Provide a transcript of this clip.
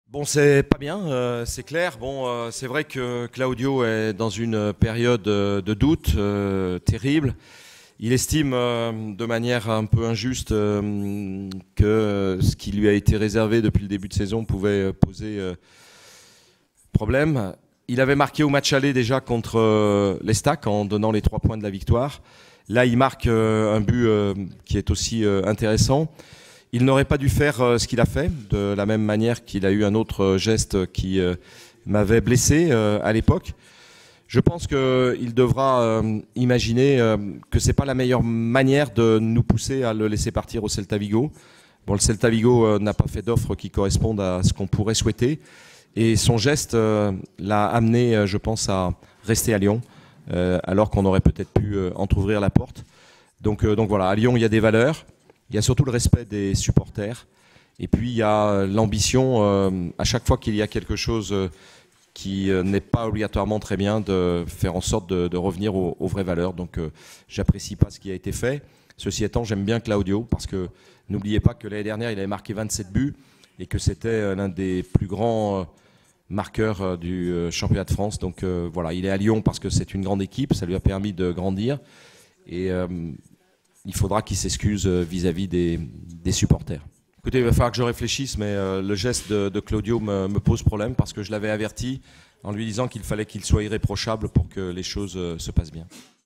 Bon, c'est pas bien, c'est clair. Bon, c'est vrai que Claudio est dans une période de doute terrible. Il estime de manière un peu injuste que ce qui lui a été réservé depuis le début de saison pouvait poser problème. Il avait marqué au match aller déjà contre l'Estac en donnant les 3 points de la victoire. Là, il marque un but qui est aussi intéressant. Il n'aurait pas dû faire ce qu'il a fait, de la même manière qu'il a eu un autre geste qui m'avait blessé à l'époque. Je pense qu'il devra imaginer que c'est pas la meilleure manière de nous pousser à le laisser partir au Celta Vigo. Bon, le Celta Vigo n'a pas fait d'offre qui corresponde à ce qu'on pourrait souhaiter. Et son geste l'a amené, je pense, à rester à Lyon, alors qu'on aurait peut-être pu entrouvrir la porte. Donc voilà, à Lyon, il y a des valeurs. Il y a surtout le respect des supporters. Et puis, il y a l'ambition, à chaque fois qu'il y a quelque chose qui n'est pas obligatoirement très bien, de faire en sorte de revenir aux vraies valeurs. Donc, j'apprécie pas ce qui a été fait. Ceci étant, j'aime bien Claudio, parce que n'oubliez pas que l'année dernière, il avait marqué 27 buts et que c'était l'un des plus grands marqueurs du championnat de France. Donc, voilà, il est à Lyon parce que c'est une grande équipe. Ça lui a permis de grandir. Et il faudra qu'il s'excuse vis-à-vis des supporters. Écoutez, il va falloir que je réfléchisse, mais le geste de Claudio me pose problème parce que je l'avais averti en lui disant qu'il fallait qu'il soit irréprochable pour que les choses se passent bien.